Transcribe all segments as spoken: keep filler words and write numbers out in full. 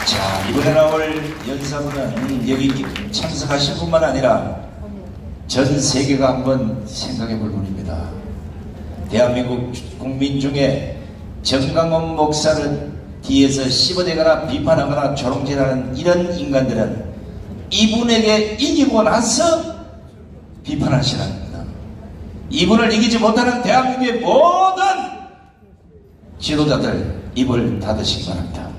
자, 이번에 나올 연사부는 여기 참석하신 분만 아니라 전 세계가 한번 생각해 볼 분입니다. 대한민국 국민 중에 정강원 목사를 뒤에서 씹어대거나 비판하거나 조롱질하는 이런 인간들은 이분에게 이기고 나서 비판하시라는 겁니다. 이분을 이기지 못하는 대한민국의 모든 지도자들 입을 닫으시기 바랍니다.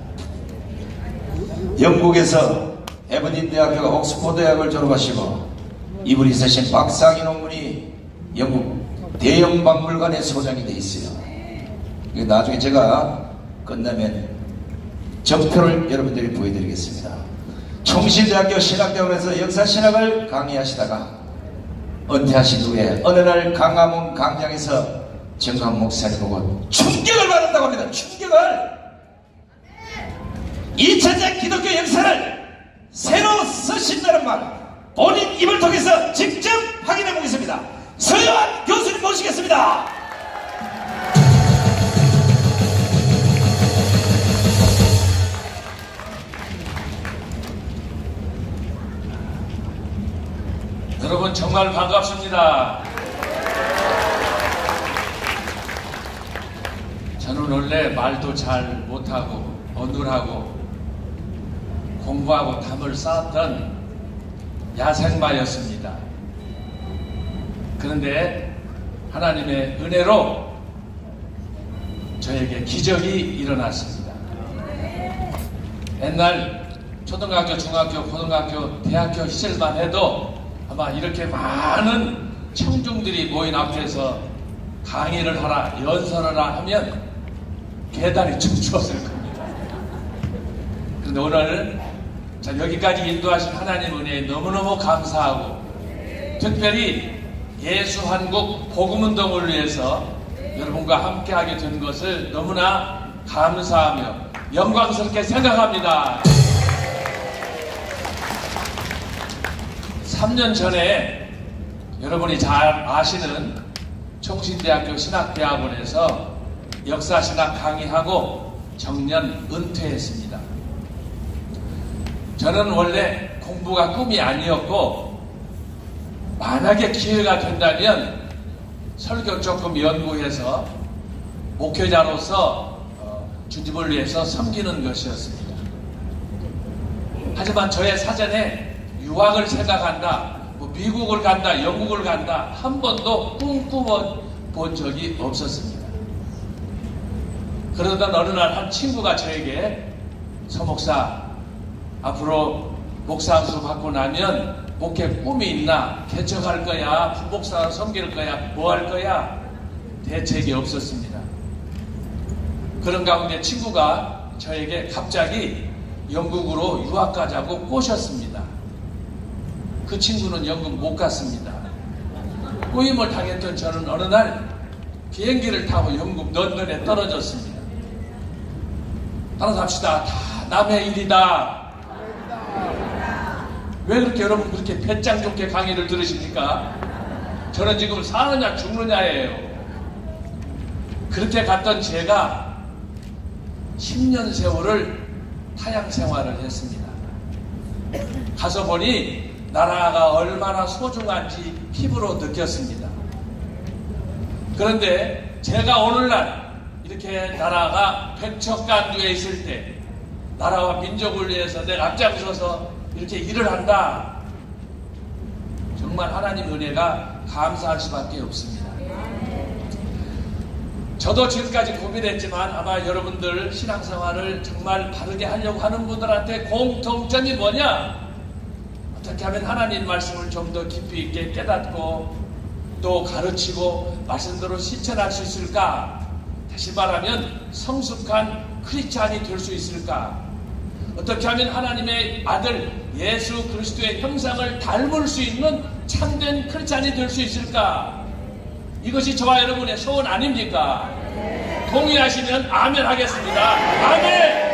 영국에서 에버딘 대학교가 옥스퍼드 대학을 졸업하시고 이분이 쓰신 박상희 논문이 영국 대형 박물관에 소장이 돼 있어요. 나중에 제가 끝나면 적표를 여러분들이 보여드리겠습니다. 총신대학교 신학대학원에서 역사신학을 강의하시다가 은퇴하신 후에 어느 날 강화문 강장에서 정강 목사님 보고 충격을 받았다고 합니다. 충격을! 이천 년 기독교 역사를 새로 쓰신다는 말 본인 입을 통해서 직접 확인해 보겠습니다. 서영한 교수님 모시겠습니다. 여러분 정말 반갑습니다. 저는 원래 말도 잘 못하고 어눌하고 공부하고 담을 쌓았던 야생마였습니다. 그런데 하나님의 은혜로 저에게 기적이 일어났습니다. 옛날 초등학교, 중학교, 고등학교, 대학교 시절만 해도 아마 이렇게 많은 청중들이 모인 앞에서 강의를 하라, 연설을 하라 하면 계단이 춤추었을 겁니다. 그런데 오늘 자, 여기까지 인도하신 하나님 은혜에 너무너무 감사하고 특별히 예수한국 복음운동을 위해서 여러분과 함께하게 된 것을 너무나 감사하며 영광스럽게 생각합니다. 삼 년 전에 여러분이 잘 아시는 총신대학교 신학대학원에서 역사신학 강의하고 정년 은퇴했습니다. 저는 원래 공부가 꿈이 아니었고 만약에 기회가 된다면 설교 조금 연구해서 목회자로서 주님을 위해서 섬기는 것이었습니다. 하지만 저의 사전에 유학을 생각한다, 뭐 미국을 간다, 영국을 간다 한 번도 꿈꾸어 본 적이 없었습니다. 그러던 어느 날 한 친구가 저에게 서 목사, 앞으로 목사 안수 받고 나면 목회 꿈이 있나? 개척할 거야? 부목사 섬길 거야? 뭐 할 거야? 대책이 없었습니다. 그런 가운데 친구가 저에게 갑자기 영국으로 유학 가자고 꼬셨습니다. 그 친구는 영국 못 갔습니다. 꼬임을 당했던 저는 어느 날 비행기를 타고 영국 런던에 떨어졌습니다. 따라갑시다. 다 남의 일이다. 왜 그렇게 여러분 그렇게 배짱 좋게 강의를 들으십니까? 저는 지금 사느냐 죽느냐예요. 그렇게 갔던 제가 십 년 세월을 타양 생활을 했습니다. 가서 보니 나라가 얼마나 소중한지 피부로 느꼈습니다. 그런데 제가 오늘날 이렇게 나라가 백척간두에 있을 때 나라와 민족을 위해서 내가 앞장서서 이렇게 일을 한다. 정말 하나님 은혜가 감사할 수밖에 없습니다. 저도 지금까지 고민했지만 아마 여러분들 신앙생활을 정말 바르게 하려고 하는 분들한테 공통점이 뭐냐? 어떻게 하면 하나님 말씀을 좀 더 깊이 있게 깨닫고 또 가르치고 말씀대로 실천할 수 있을까? 다시 말하면 성숙한 크리스찬이 될 수 있을까? 어떻게 하면 하나님의 아들 예수 그리스도의 형상을 닮을 수 있는 참된 크리스찬이 될 수 있을까? 이것이 저와 여러분의 소원 아닙니까? 동의하시면 아멘 하겠습니다. 아멘!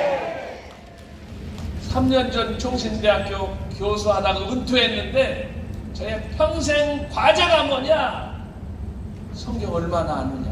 삼 년 전 총신대학교 교수하다가 은퇴했는데 저의 평생 과제가 뭐냐? 성경 얼마나 아느냐?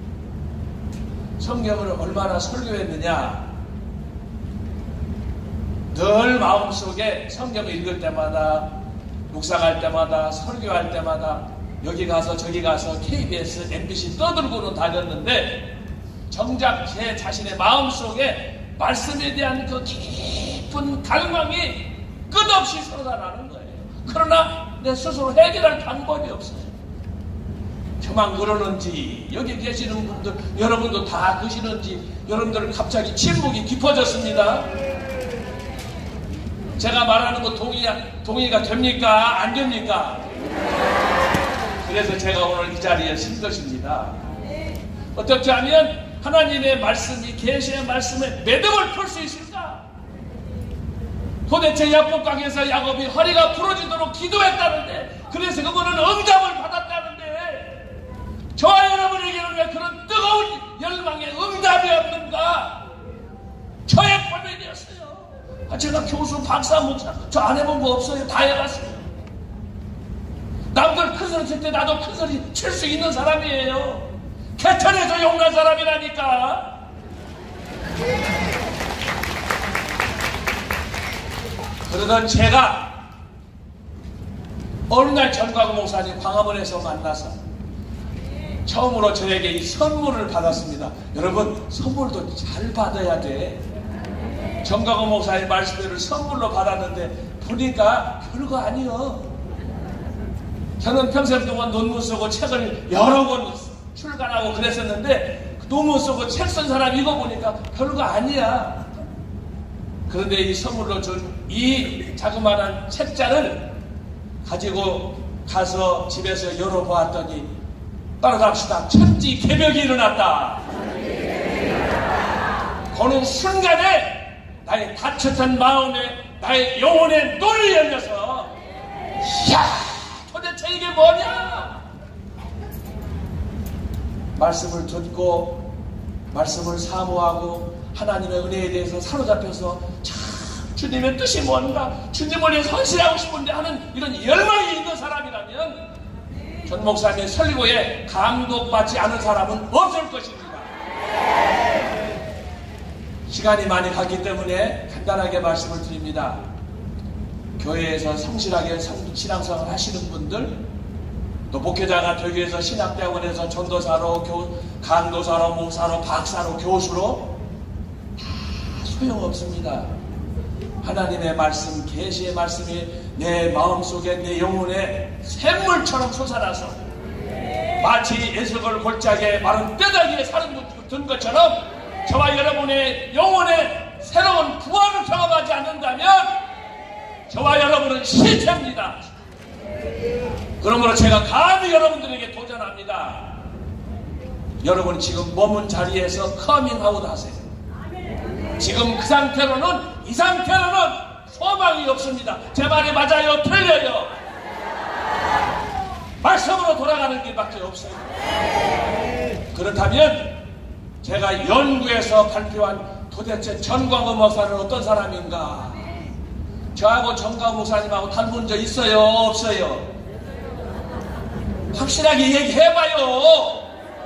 성경을 얼마나 설교했느냐? 늘 마음속에 성경을 읽을 때마다, 묵상할 때마다, 설교할 때마다 여기 가서 저기 가서 케이비에스, 엠비씨 떠들고는 다녔는데 정작 제 자신의 마음속에 말씀에 대한 그 깊은 갈망이 끝없이 솟아나는 거예요. 그러나 내 스스로 해결할 방법이 없어요. 저만 그러는지, 여기 계시는 분들, 여러분도 다 그러시는지, 여러분들 갑자기 침묵이 깊어졌습니다. 제가 말하는 거 동의, 동의가 됩니까? 안 됩니까? 그래서 제가 오늘 이 자리에 신 것입니다. 어떻게 하면 하나님의 말씀이, 계시의 말씀에 매듭을 풀 수 있을까? 도대체 야복강에서 야곱이 허리가 부러지도록 기도했다는데, 그래서 그거는 응답을 받았다는데, 저와 여러분에게는 왜 그런 뜨거운 열망의 응답이 없는가? 저의 고민이었어요. 아, 제가 교수, 박사, 목사, 저 안 해본 거 없어요. 다 해봤어요. 남들 큰 소리 칠 때 나도 큰 소리 칠 수 있는 사람이에요. 개천에서 용난 사람이라니까. 그러던 제가 어느 날 전광훈 목사님 광화문에서 만나서 처음으로 저에게 이 선물을 받았습니다. 여러분, 선물도 잘 받아야 돼. 전광훈 목사님 말씀대로 선물로 받았는데 보니까 별거 아니요. 저는 평생 동안 논문 쓰고 책을 여러 권 출간하고 그랬었는데 논문 쓰고 책 쓴 사람 읽어보니까 별거 아니야. 그런데 이 선물로 준 이 자그마한 책자를 가지고 가서 집에서 열어보았더니, 따라갑시다. 천지 개벽이 일어났다. 그는 순간에 나의 다쳤던 마음에, 나의 영혼의 눈이 열려서, 이야, 도대체 이게 뭐냐? 말씀을 듣고 말씀을 사모하고 하나님의 은혜에 대해서 사로잡혀서 참 주님의 뜻이 뭔가, 주님을 위해 헌신하고 싶은데 하는 이런 열망이 있는 사람이라면 전 목사님의 설교에 감동받지 않은 사람은 없을 것입니다. 시간이 많이 갔기 때문에 간단하게 말씀을 드립니다. 교회에서 성실하게 신앙생활 하시는 분들, 또 목회자가 되기 위해서 신학대학원에서 전도사로, 교, 강도사로, 목사로, 박사로, 교수로 다 소용없습니다. 하나님의 말씀, 계시의 말씀이 내 마음속에, 내 영혼에 샘물처럼 솟아나서 마치 에스겔 골짜기에 마른 뼈다귀에 살은 든 것처럼 저와 여러분의 영혼에 새로운 부활을 경험하지 않는다면 저와 여러분은 실패입니다. 그러므로 제가 감히 여러분들에게 도전합니다. 여러분 지금 머문 자리에서 커밍아웃 하세요. 지금 그 상태로는, 이 상태로는 소망이 없습니다. 제 말이 맞아요? 틀려요? 말씀으로 돌아가는 길밖에 없어요. 그렇다면 제가 연구해서 발표한 도대체 전광훈 목사는 어떤 사람인가? 저하고 전광훈 목사님하고 닮은 적 있어요? 없어요? 확실하게 얘기해봐요.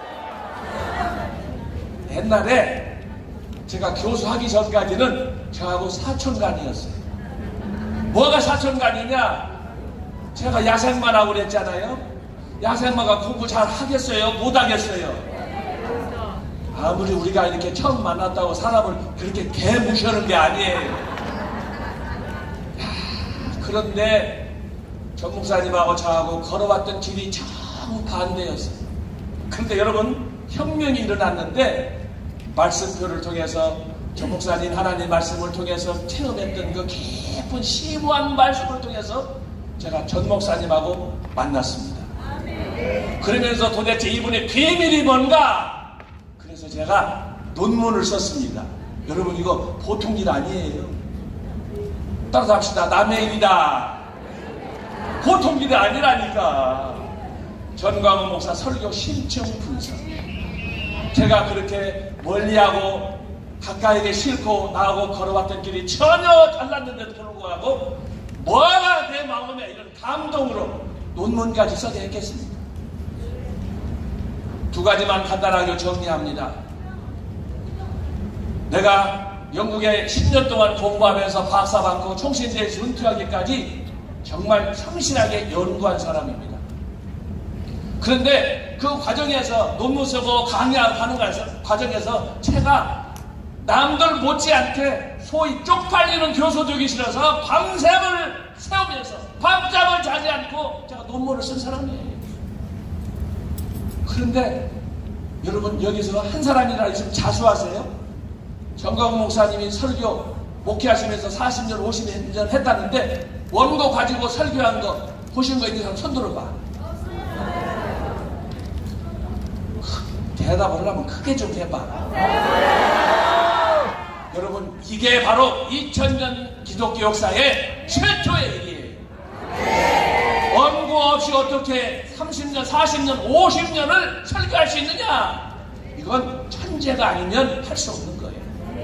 옛날에 제가 교수하기 전까지는 저하고 사촌간이었어요. 뭐가 사촌간이냐? 제가 야생만 하고 그랬잖아요. 야생마가 공부 잘 하겠어요? 못 하겠어요? 아무리 우리가 이렇게 처음 만났다고 사람을 그렇게 개무시하는 게 아니에요. 야, 그런데 전 목사님하고 저하고 걸어왔던 길이 정반대였어요. 그런데 여러분, 혁명이 일어났는데 말씀표를 통해서 전 목사님 하나님 말씀을 통해서 체험했던 그 깊은 심오한 말씀을 통해서 제가 전 목사님하고 만났습니다. 그러면서 도대체 이분의 비밀이 뭔가? 그래서 제가 논문을 썼습니다. 여러분 이거 보통 일 아니에요. 따라서 합시다. 남의 일이다. 보통 일이 아니라니까. 전광훈 목사 설교 심층 분석. 제가 그렇게 멀리하고 가까이게 싫고 나하고 걸어왔던 길이 전혀 달랐는데도 불구하고 뭐가 내 마음에 이런 감동으로 논문까지 써게 했겠습니까? 두 가지만 간단하게 정리합니다. 내가 영국에 십 년 동안 공부하면서 박사받고 총신대에서 은퇴하기까지 정말 성실하게 연구한 사람입니다. 그런데 그 과정에서 논문 쓰고 강의하는 과정에서 제가 남들 못지않게 소위 쪽팔리는 교수 되기 싫어서 밤샘을 세우면서 밤잠을 자지 않고 제가 논문을 쓴 사람이에요. 그런데 여러분 여기서 한 사람이나 있으면 자수하세요? 정광훈 목사님이 설교 목회하시면서 사십 년, 오십 년 했다는데 원고 가지고 설교한 거 보신 거 있는 사람 손 들어봐. 대답을 하려면 크게 좀 해봐. 여러분 이게 바로 이천 년 기독교 역사의 최초의 일이에요. 원고 없이 어떻게 삼십 년, 사십 년, 오십 년을 설교할 수 있느냐? 이건 천재가 아니면 할 수 없는 거예요.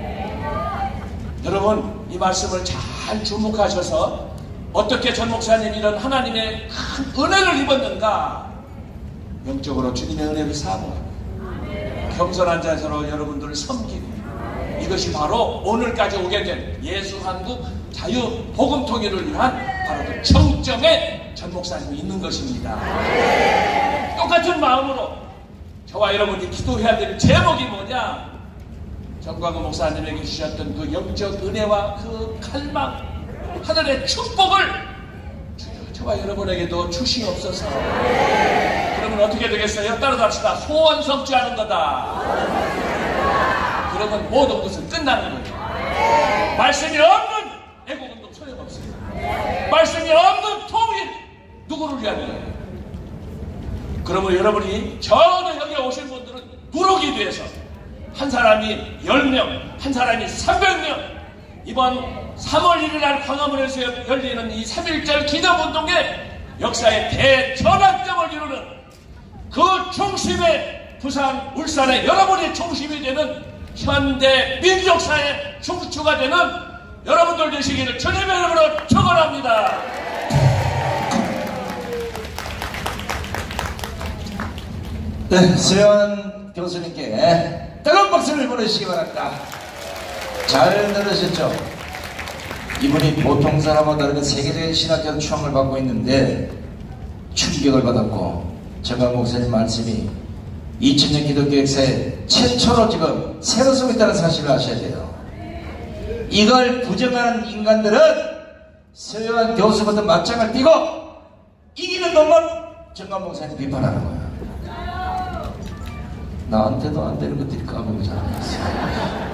여러분 이 말씀을 잘 주목하셔서 어떻게 전 목사님 이런 하나님의 큰 은혜를 입었는가? 영적으로 주님의 은혜를 사모하고 겸손한 자세로 여러분들을 섬기고 이것이 바로 오늘까지 오게 된 예수한국 자유복음통일을 위한 바로 그 정점에 전 목사님이 있는 것입니다. 똑같은 마음으로 저와 여러분이 기도해야 될 제목이 뭐냐? 정광훈 목사님에게 주셨던 그 영적 은혜와 그 칼막 하늘의 축복을 저와 여러분에게도 주시옵소서. 그러면 어떻게 되겠어요? 따라합시다. 소원 성취하는 거다. 그러면 모든 것은 끝나는 거죠. 말씀이 없는 애국운동 소용없습니다. 말씀이 없는 통일 누구를 위한 거예요? 그러면 여러분이 전혀 여기 오신 분들은 누르기 위해서 한 사람이 열 명, 한 사람이 삼백 명 이번 삼월 일일 날 광화문에서 열리는 이 삼일절 기념운동의 역사의 대전환점을 이루는 그 중심에 부산, 울산의 여러분이 중심이 되는 현대 민족사의 중추가 되는 여러분들 되시기를 주님의 이름으로 축원합니다. 네, 수현 교수님께 뜨거운 박수를 보내주시기 바랍니다. 잘 들으셨죠? 이분이 보통 사람과 다르게 세계적인 신학적 추앙을 받고 있는데 충격을 받았고 정광훈 목사님 말씀이 이천 년 기독교 역사에 최초로 지금 새로 쓰고 있다는 사실을 아셔야 돼요. 이걸 부정한 인간들은 서요한 교수부터 맞짱을 띄고 이기는 놈만 정광훈 목사님 비판하는 거야. 나한테도 안 되는 것들이 까먹지 않았어요.